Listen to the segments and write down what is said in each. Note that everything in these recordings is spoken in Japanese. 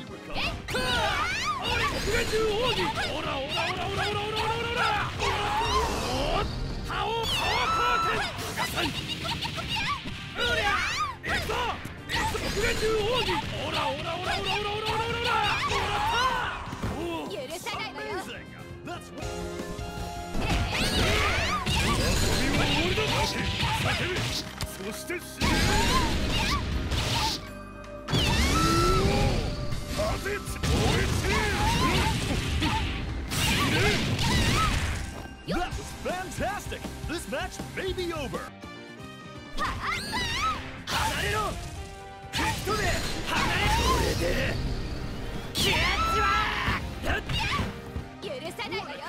That was fantastic! This match may be over! 離れろ！ヒットで離れ！これでキャッチは許さないわよ。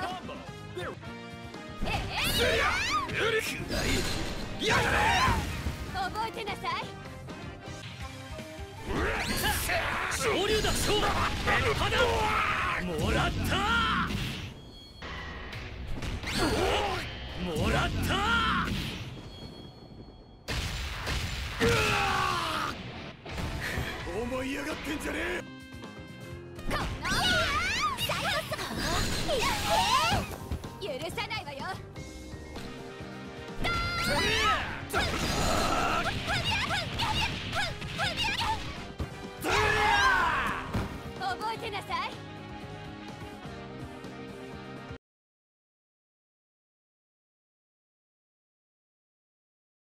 やがれ！ 覚えてなさい。 昇竜だ昇だ！もらったもらった思い上がってんじゃねえ許さないわよ。覚えてなさい。